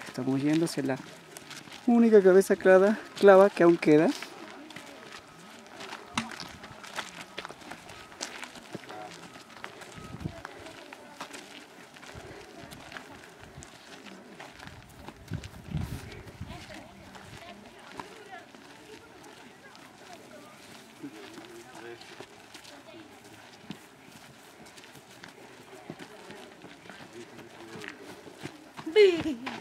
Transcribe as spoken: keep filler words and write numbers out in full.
Estamos yendo hacia la única cabeza clava, clava que aún queda. Bee.